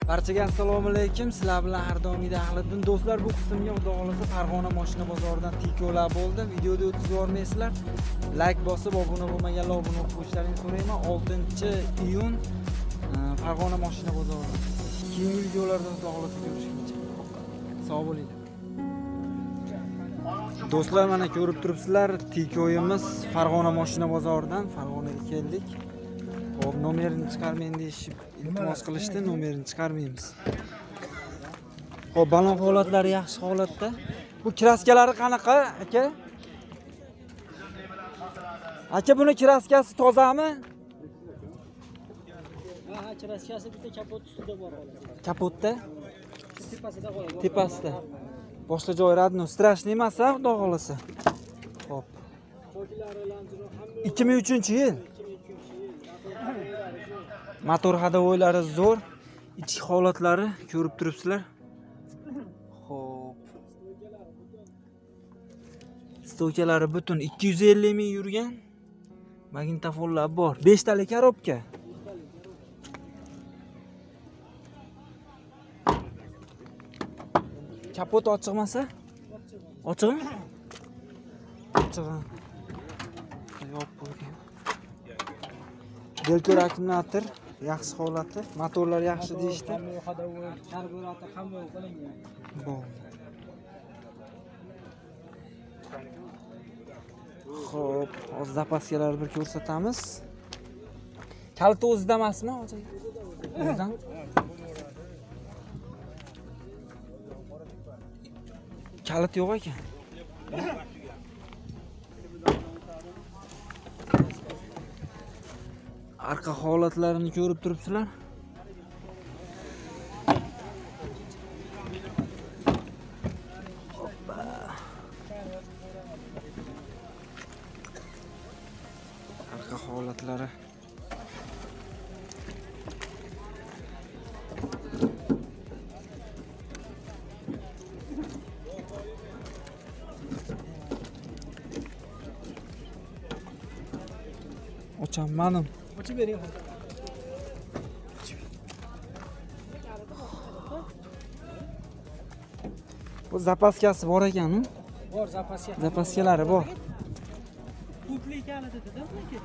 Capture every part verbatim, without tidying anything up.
Barchaga assalomu alaykum. Sizlar bilan har doimgidek Ahliddin do'stlar. Bu qismga xudo xolasa Farg'ona mashina bozoridan tikolar bo'ldi. Videoda o'tkazib yormaysizlar. Like bosib, obuna bo'lmaganlar obuna bo'lib qo'yishlarini so'rayman. oltinchi iyun Farg'ona mashina bozori. Keyingi videolarda xudo xolasa ko'rishguncha. Sog' bo'linglar. Do'stlar, mana ko'rib turibsizlar, tikoyimiz Farg'ona mashina bozoridan Farg'onaga keldik. Hop, nomerini chiqarmayman deyishib iltimos qilishdi, nomerini chiqarmaymiz. Hop, balon holatlari yaxshi holatda. Bu kraskalari qanaqa, aka? Aka, buni kraskasi tozami? Ha, kraskasi bitta kapot ustida bor hozir. Kapotda? Tepasida qoladi. Tepasida. Boshqa joy radno, strashniy emas-a, xudo xolasa. Hop. ikki ming uchinchi yil. Motor hadovoylari zo'r, ichki holatlari ko'rib turibsizlar. Xo'p. Stokalari butun ikki yuz ellik ming yurgan. Magnitofonlar bor. besh tali korobka. Kapot ochiqmasa? Ochiqmi? Ochiq. Yop qo'ydim. Deltor akkumulyator yaxshi holati, motorlar yaxshi deyishdi. Karburator hamma qilingan. Bo'ldi. Xo'p, hozir zapaskalarni bir ko'rsatamiz. Kaliti o'zida emasmi, hozir? O'zidan. Kalit yo'q ekan. Arqa holatlarini ko'rib turibsizlar. Hoppa. Arqa holatlari. Ochamadim. Ochib bering. Bu zapaskasi bor ekan-ku. Bor, zapaska. Zapaskalari bor. Kupli kalitidan aka.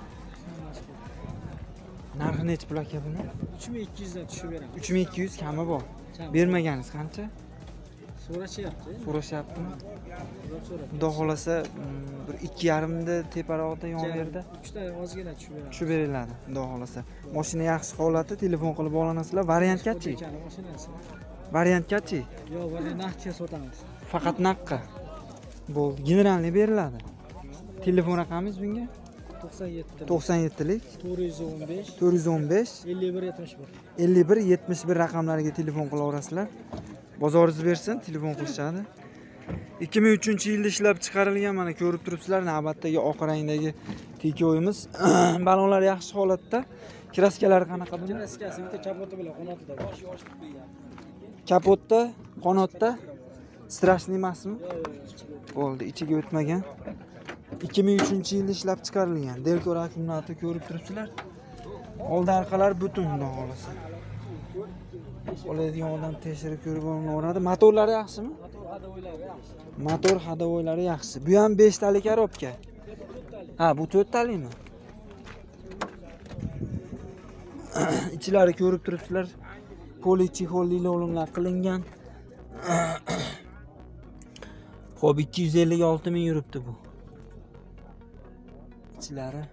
Narxi necha pul aka buni? uch ming ikki yuz dan tushib beraman. uch ming ikki yuz kami bor. Bermaganingiz qancha? So'rashyapti. So'rashyaptimi? So'rab. Xudo xolasa bir ikki yarim da teparoqda yon yerda uch ta ozgina tushib beraman. tushib beriladi. Xudo xolasa. Mashina yaxshi holati, telefon qilib olasizlar. Variantgachi? Mashinasi. Variantgachi? Yo'q, variant naqdga sotamiz. Faqat naqqa. Bo'ldi. Generalni beriladi. Telefon raqamingiz bunga? to'qson yetti. to'qson yetti lik to'rt yuz o'n besh. to'rt yuz o'n besh ellik bir yetmish bir. ellik bir yetmish bir raqamlariga telefon qilaverasizlar. Bozoringiz bersin, telefon qilishadi. ikki ming uchinchi yilda ishlab chiqarilgan, mana ko'rib turibsizlar, navbatdagi oq rangdagi tikoyimiz. Balonlar yaxshi holatda. Kraskalari qanaqa buni? Kraskasi bitta kapoti bilan qanotida bor. Kapotda, qanotda strashniy emasmi? Bo'ldi, ichiga o'tmagan. ikki ming uchinchi yilda ishlab chiqarilgan. Deltor akkumulyator ko'rib turibsizlar. Old arqalar butun, xudo xolasa. Oladigan odam tekshirib ko'rib olaveradi. Motorlari yaxshimi? Motor hadovoylari yaxshi. Motor hadovoylari yaxshi. Bu ham besh tali korobka. Ha, bu to'rt talimi? Ichlari ko'rib turibsizlar. Polichexolli olimlar qilingan. Xo'p, ikki yuz ellik olti ming yuribdi bu. Ichlari.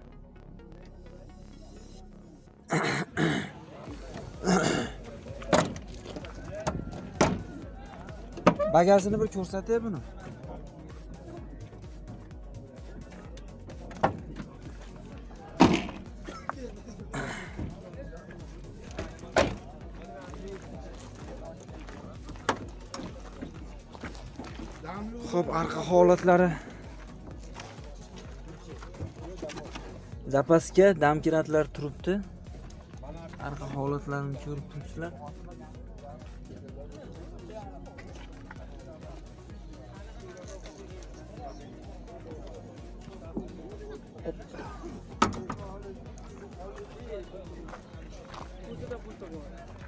Bagajini bir ko'rsatay buni. Xo'p, arqa holatlari. Zapaska, damkiratlar turibdi. Arqa holatlarini ko'rib turibsizlar.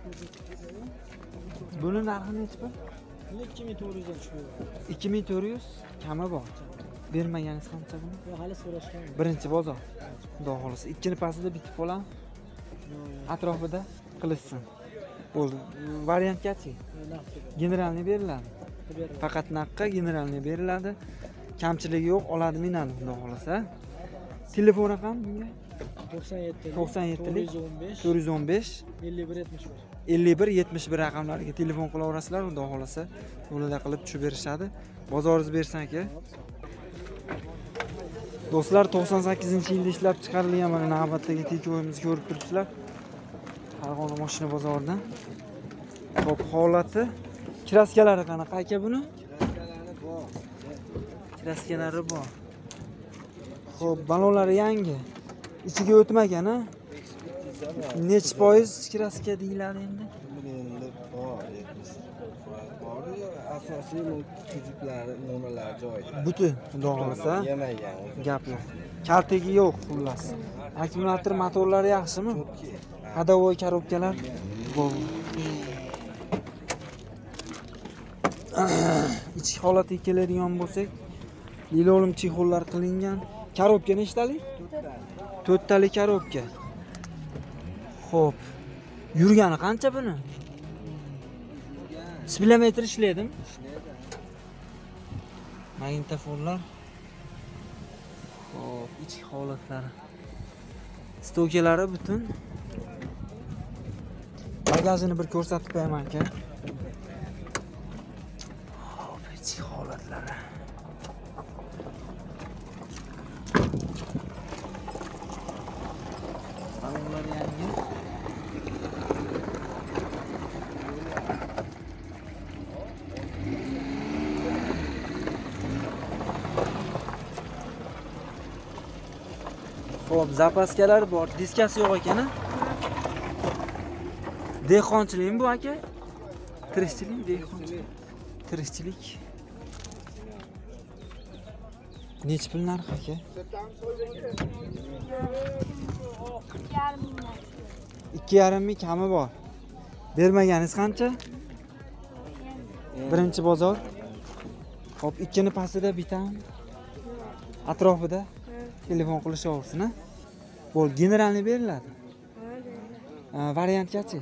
Buni narxi nechi pul? Buni ikki ming to'rt yuzdan tushib ikki ming to'rt yuz kami bor. Bermaganiz qancha buni? Yo, hali so'rashgan. Birinchi bozor. Xudo xolisa ikkini pasida bitib qolam. Atrofida qilishsin. Bo'ldi. Variantgachi? Generalni beriladi. Faqat naqqa generalni beriladi. Kamchiligi yo'q, oladi minadi xudo xolisa. Telefon raqam bunga to'qson yetti to'qson yettilik to'rt yuz o'n besh to'rt yuz o'n besh ellik bir yetmish bir ellik bir yetmish bir raqamlariga telefon qilaverasizlar, xudo xolisa yo'lida qilib tushib berishadi. Bozoringiz bersin aka. Do'stlar, to'qson sakkizinchi yilda ishlab chiqarilgan mana navbatdagi tekoyimizni ko'rib turibsizlar. Farg'ona mashina bozoridan. Xo'p, holati, kraskalari qanaqa aka buni? Kraskalari bor. Kraskalari bor. Xo'p, balonlari yangi. Ichiga o'tmagan, ha? Necha foiz kraska deyiladi endi? Endi bor, yetmish foiz bor. Asosiy tujuklari, nomalari joyida. Butun, xudo xolisa. Yemagan. Gap yo'q. Kaltigi yo'q, xullas. Akkumulyator motorlari yaxshimi? Hadovoy korobkalar bor. Ichki holatiga keladigan bo'lsak, lilolim chexollar qilingan. Korobka nechtalik? to'rttalik korobka. Xo'p. Yurgani qancha buni? Spilometr ishlaydimi? Magnitofonlar. Xo'p, ichki holatlari. Stokalari butun. Bagajini bir ko'rsatib qo'yaman aka. Xo'p, ichki holatlari. Balonlar yangi. Xo'p, zapaskalar bor. Diskasi yo'q ekan-a? Dehqonchilikmi bu aka? Tirikchilik, dehqonchilik. Tirikchilik. Necha pul narxi aka? ikki yarim ming kami bor. Bermaganingiz qancha? Birinchi bozor. Xo'p, ikkini pastida bitam. Atrofida telefon qilishaversin, ha? Bo'l, generalni beriladi. Variantgachi?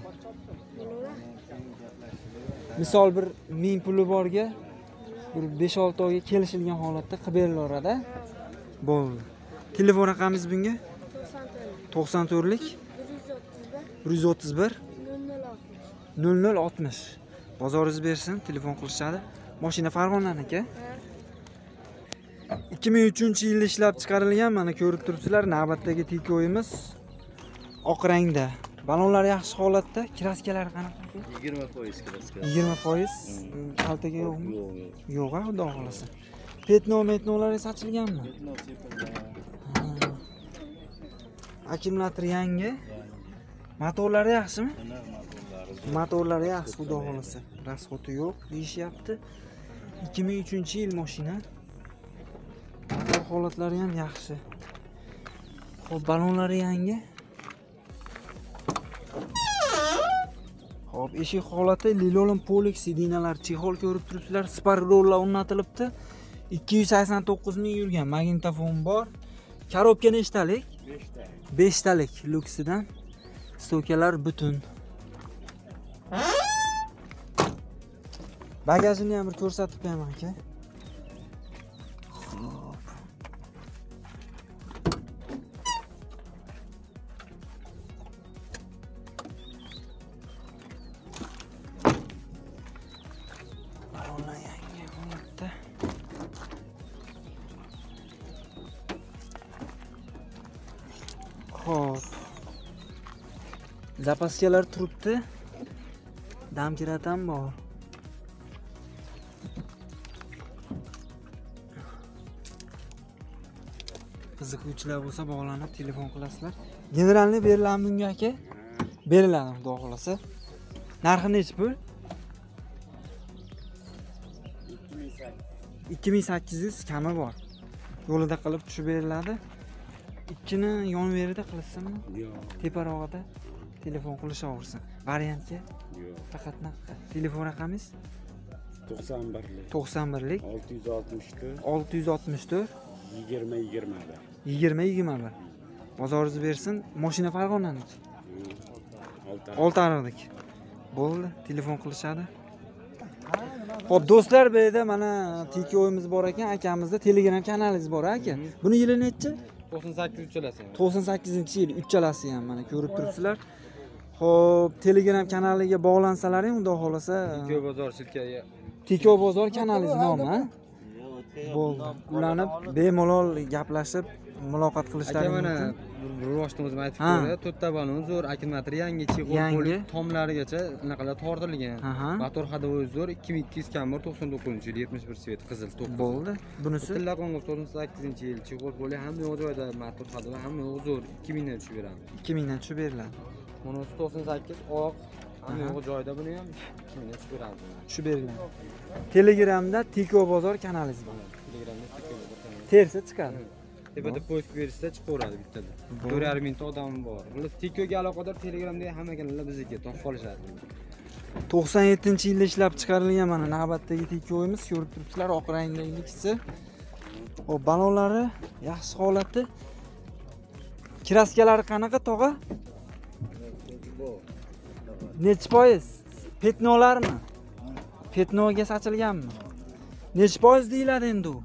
Misol bir ming puli borga bir besh olti oyga kelishilgan holatda qilib berilaveradi. Bo'ldi. Telefon raqamingiz bunga? to'qson to'rtlik bir yuz o'ttiz bir nol nol oltmish. Bozoringiz bersin, telefon qilishadi. Mashina Farg'onaniki. ikki ming uchinchi yilda ishlab chiqarilgan, mana ko'rib turibsizlar, navbatdagi tikoyimiz oq rangda. Balonlar yaxshi holatda, kraskalari qanaqa? yigirma foiz kraska. yigirma foiz kaltaga yo'qmi? Yo'q, yo'q. Yo'q, ha, xudo xolasa. Petno, metnolar sochilganmi? Petno sepilgan. Akkumulyator yangi. Motorlari yaxshimi? Aniq motorlari. Motorlari yaxshi, xudo xolasa. Rasxoti yo'q deyishyapti. ikki ming uchinchi yil mashina. Motor holatlari ham yaxshi. Xo'p, balonlari yangi. Xo'p, eshik holati lilolim Polix sidinalar, chexol ko'rib turibsizlar, sparrollar o'rnatilibdi. ikki yuz sakson to'qqiz ming yurgan, magnitofon bor. Korobka nechtalik? besh talik luksidan. Stokalar butun. Bagajini ham bir ko'rsatib qo'yaman aka. Xo'p. Balonlar yangi holatda. Xo'p. Zapaskalar turibdi. Damkirat ham bor. Qiziquvchilar bo'lsa bog'lanib telefon qilasizlar. Generalni beriladimi bunga aka? Beriladi, xudo xolasa. Narxi nechi pul? ikki ming sakkiz yuz kami bor. Yo'lida qilib tushib beriladi. Ikkini yon verida qilsinmi? Yo'q. Teparog'ida telefon qilishaversin. Variantga Yo'q. faqat naqa. Telefon raqamingiz to'qson birlik to'qson birlik olti yuz oltmish to'rt olti yuz oltmish to'rt yigirma yigirma bir. yigirma yigirma bir. Bozoringiz bersin. Mashina Farg'onaniki. Olti. Oltiariqniki. Bo'ldi, telefon qilishadi. Xo'p, do'stlar, bu yerda mana Tiko'yimiz bor ekan, akamizda Telegram kanalingiz bor aka. Buni yili nechi? to'qson sakkiz uchalasi ham. to'qson sakkizinchi yil uchalasi ham mana ko'rib turibsizlar. Xo'p, Telegram kanaliga bog'lansalaring, unda xolasa Tiko bozor silkaga. Tiko bozor kanalingiz nomi, ha? Bo'ldi. Ularni bemalol gaplashib muloqot Aka qilishlaring mana mumkin. rivojimizni aytib Ha. ko'ra, to'rtta balon zo'r, akkumulyator yangi, chig'ol Yangi. bo'lib, tomlarigacha anaqalar tortilgan. Aha. Motor hadovoyi zo'r, ikki ming ikki yuz kamir to'qson to'qqizinchi yil yetmish bir svet qizil to'q. Bo'ldi. Bunisi Tilla qo'ng'iz to'qson sakkizinchi yil chig'ol bo'lib, hamma yo'q joyda motor hadovoyi hamma yo'q zo'r, ikki mingdan tushib beramiz. ikki mingdan tushib beriladi. Bunisi to'qson sakkiz oq, hamma Aha. yo'q joyda buni ham ikki mingdan tushib beramiz. Tushib beriladi. Telegramda Tiko bozor kanalingiz bor. Telegramda Tiko bozor kanali. Tersa chiqadi. Tepada poyst berishsa chiqaveradi bittada. to'rt yarim mingta odam bor. Ular Tikoga aloqador Telegramdagi hamma kanallar bizga topib qolishadi. to'qson yettinchi yilda ishlab chiqarilgan mana navbatdagi Tiko'yimiz ko'rib turibsizlar, oq rangdaligisi. Hop, balonlari yaxshi holatda. Kraskalari qanaqa tog'a? Nechi foiz? Petnolarmi? Petnoga sachilganmi? Nechi foiz deyiladi endi u?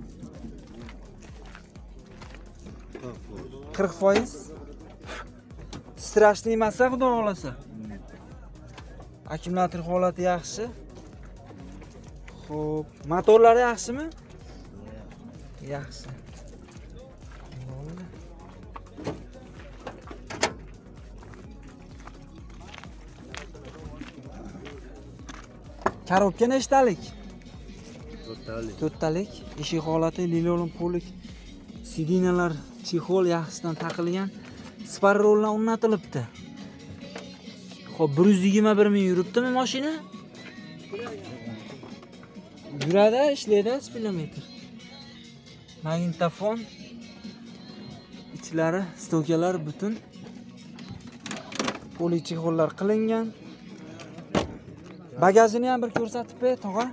qirq foiz. Strashli emas, xudo xolasa. Akkumulyator holati yaxshi. Xo'p, motorlari yaxshimi? Yaxshi. Bo'ldi. Korobka nechtalik? To'rttalik. To'rttalik. Eshik holati lilolin polik. Sidinalar chexol yaxshisidan taqilgan. Sparrollar o'rnatilibdi. Xo'p, bir yuz yigirma bir ming yuribdimi mashina? Yuradi, ishlaydi spilometr. Magnitofon. Ichlari, stokalar butun. Polik chexollar qilingan. Bagajini ham bir ko'rsatib ber, tog'a.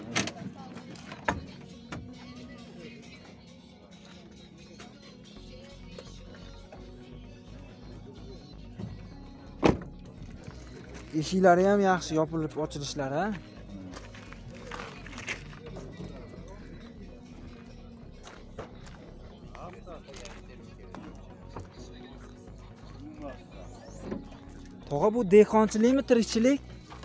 Eshiklari ham yaxshi yopilib ochilishlari, ha. Tog'a, bu dehqonchilikmi, tirikchilik?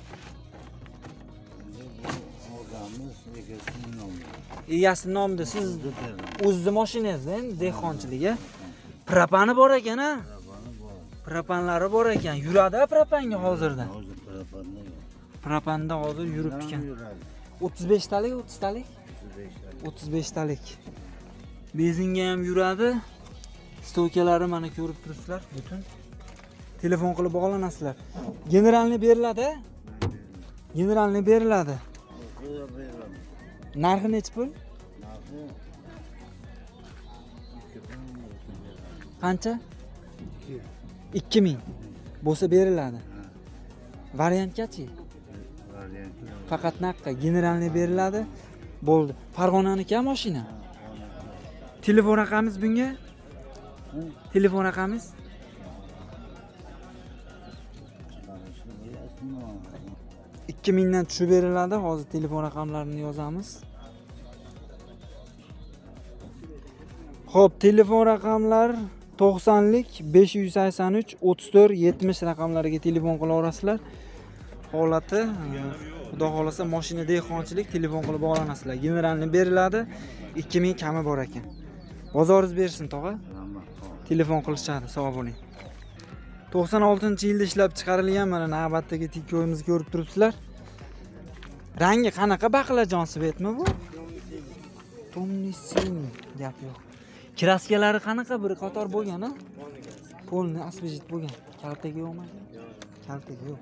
Egasi nomida siz o'zingiz mashinangizda endi dehqonchiligi. Propani bor ekan, ha? Propanlari bor ekan. Yuradi propanga hozirda. Propanda hozir yurib ekan. o'ttiz besh talik, o'ttiz talik? o'ttiz besh talik. Benzinga ham yuradi. Stokalari mana ko'rib turibsizlar, butun. Telefon qilib bog'lanasizlar. Generalni beriladi? Generalni beriladi. Narxi necha pul? Qancha? ikki ming. Bo'lsa beriladi. Variantgachi? Faqat naqqa generalni beriladi. Bo'ldi. Farg'onaniki ham mashina. Telefon raqamingiz bunga? Telefon raqamingiz? ikki mingdan tushib beriladi. Hozir telefon raqamlarini yozamiz. Xo'p, telefon raqamlar to'qsonlik besh yuz sakson uch o'ttiz to'rt yetmish raqamlariga telefon qilaverasizlar. Holati, xudo xolasa mashina dehqonchilik, telefon qilib bog'lanasizlar. Generalni beriladi. ikki ming kami bor ekan. Bozoringiz bersin, tog'a. Telefon qilishadi, sog' bo'ling. to'qson oltinchi yilda ishlab chiqarilgan mana navbatdagi Tiko'yimizni ko'rib turibsizlar. Rangi qanaqa baqlajon svetmi bu? Tomnisin, gap yo'q. Kraskalari qanaqa bir qator bo'lgan, ha? Polni asbejit bo'lgan. Kaltaga yo'qmi? Kaltaga yo'q.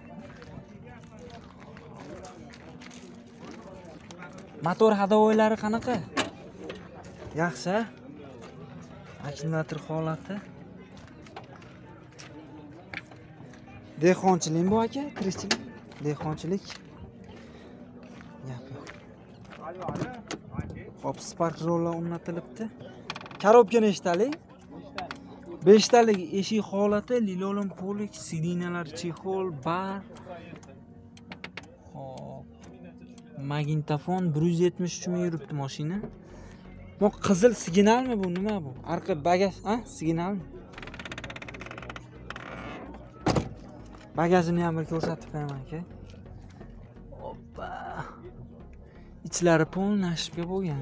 Motor hadovoylari qanaqa? Yaxshi. Akkumulyator holati. Dehqonchilik bu aka, tirikchilik. Dehqonchilik. Gap yo'q. Hop, Spark roller o'rnatilibdi. Korobka nechtalik? beshtalik eshik holati, lilolin polik, sidinalar chexol, bar. Hop. Magnitofon bir yuz yetmish uch ming yuribdi mashina. Bu qizil signalmi bu, nima bu? Arqa bagaj, ha? Signalmi? Bagajini ham bir ko'rsatib beraman aka. Hoppa. Ichlari polni ashibga bo'lgan.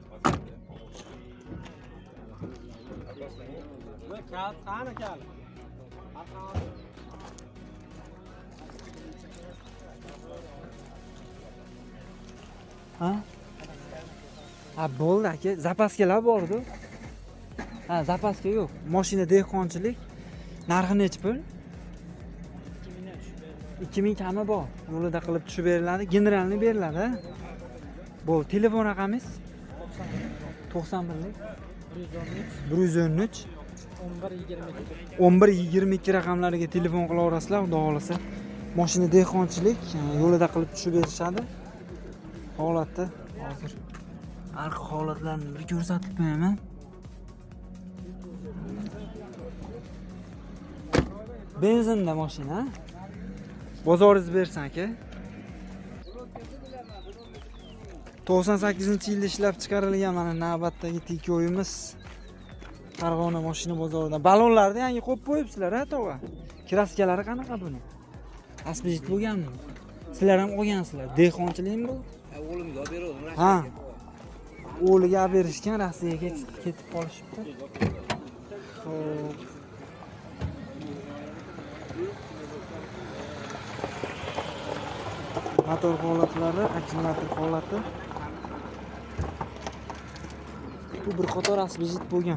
Ha? Ha, bo'ldi aka. Zapaskalar bor-ku. Ha, zapaska yo'q. Mashina dehqonchilik. Narxi necha pul? ikki ming kami bor. Yo'lida qilib tushib beriladi, generalni beriladi. Bo'l, telefon raqamingiz? to'qson birlik bir yuz o'n uch o'n bir yigirma ikki o'n bir yigirma ikki raqamlariga telefon qila olasizlar, xudo xolasa. Mashina dehqonchilik, yo'lida qilib tushib berishadi. Holatda hozir arqa holatlarini bir ko'rsatib beraman. Benzinda mashina. Bozoringiz bersin aka. to'qson sakkizinchi yilda ishlab chiqarilgan mana navbatdagi tikoyimiz Farg'ona mashina bozoridan. Balonlarni yangi qo'yib qo'yibsizlar, ha, tog'a. Kraskalari qanaqa buni? Asbejit bo'lganmi? Sizlar ham olgansizlar. Dehqonchilikmi bu? Ha, o'g'limga olib berdim. Ha. O'g'liga olib berishgan, Rossiyaga ketib qolishibdi. Xo'p. Motor holatlari, akkumulyator holati. Bu bir qator asbejit bo'lgan.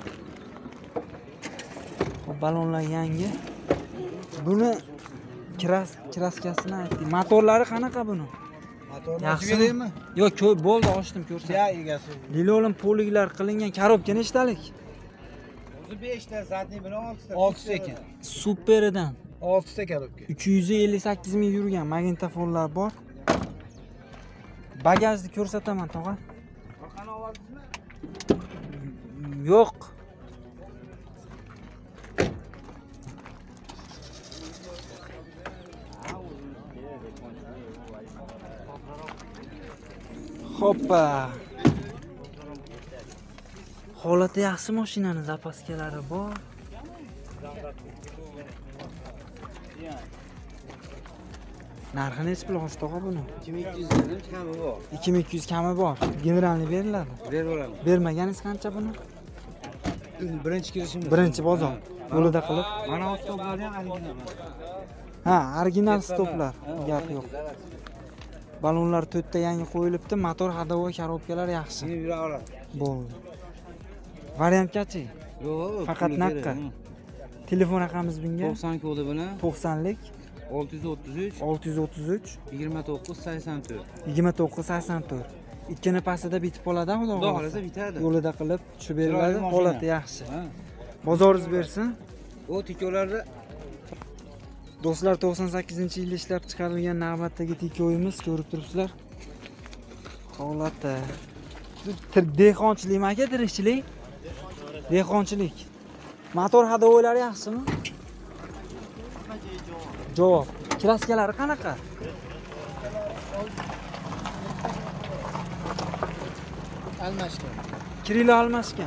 Balonlar yangi. Buni kiras kraskasini aytdim. Motorlari qanaqa buni? Motorni Yaxshimi? Yo'q, ko'p bo'ldi, ochdim ko'rsat. Ya egasi. Lilolin poliklar qilingan korobka nechtalik? O'zi besh ta, zadniy bilan olti ta. olti ta ekan. Superidan. olti ta korobka. uch yuz ellik sakkiz ming yurgan magnitofonlar bor. Bagajni ko'rsataman, tog'a. Orqani oldingizmi? Yo'q. Hoppa. Holati yaxshi mashinani, zapaskalari bor. Narxi necha pul hosh tog'a buni? ikki ming ikki yuz dan kami bor. ikki ming ikki yuz kami bor. Generalni beriladi. Berib olamiz. Bermaganingiz qancha buni? Birinchi kirishimiz. Birinchi bozor. Yo'lida qilib. Mana bu stoplarni ham original. Ha, original stoplar. Gap yo'q. Balonlar to'rtta yangi qo'yilibdi. Motor, hadovoy, korobkalar yaxshi. Yurib yura oladi. Bo'ldi. Variantgachi? Yo'q, Faqat naqqa. Telefon raqamingiz bunga? to'qson kodi bilan to'qsonlik olti yuz o'ttiz uch olti yuz o'ttiz uch yigirma to'qqiz sakson to'rt. yigirma to'qqiz sakson to'rt. Ikkini pasida bitib qoladi, xudo Xudo xolasa. xolasa bitadi. Yo'lida qilib tushib beriladi. Chiroyli mashina. Holati yaxshi. Ha. Bozoringiz bersin. O tikolarda Do'stlar, to'qson sakkizinchi yilda ishlab chiqarilgan navbatdagi tikoyimiz, ko'rib turibsizlar. Holati. Dehqonchilikmi aka, tirikchilik? Dehqonchilik. Motor hadovoylari yaxshimi? Javob. Kraskalari qanaqa? almashgan. Kirilo almashgan.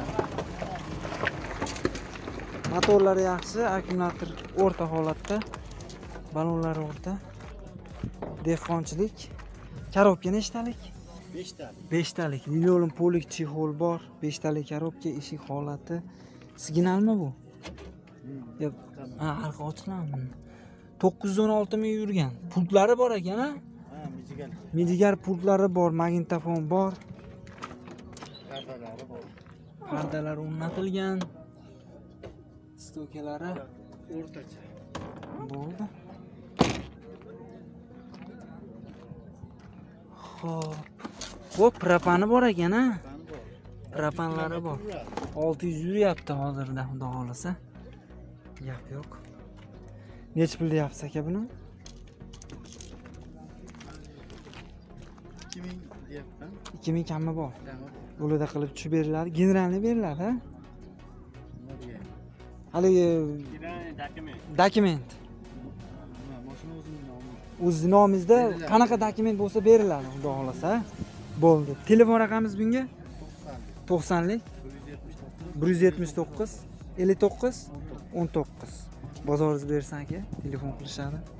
Motorlari yaxshi, akkumulyator o'rta holatda. Balonlari o'rta. Dehqonchilik. Korobka nechtalik? besh ta. besh talik. Lilolin polik chexol bor. besh talik korobka, eshik holati. Signalmi bu? Yo'q. Ha, arqa ochiqlanmi? to'qqiz yuz o'n olti ming yurgan. Pultlari bor ekan, ha? Ha, mijigan. Midigar pultlari bor, magnitofon bor. Pardalari bor. Pardalar o'rnatilgan. Stokalari O'rtacha. bo'ldi. Xo'p. Xo'p, propani bor ekan, ha? Propanlari bor. olti yuz yuryapti hozirda, xudo xolasa. Gap yo'q. Necha pul deyapsiz aka buni? ikki ming deyapman. ikki ming kammi bor. Tamam. Bo'lada qilib tushib beriladi. Generalni beriladi, ha? Nima degan? Haligi Dokument. dokument. Nima, mashina o'zining nomi. O'z nomingizda Beriladi. qanaqa dokument bo'lsa beriladi, xudo xolasa. Bo'ldi. Telefon raqamingiz bunga? to'qsonlik bir yuz yetmish to'qqiz ellik to'qqiz o'n to'qqiz. Bozoringiz bersan aka, telefon qilishadi.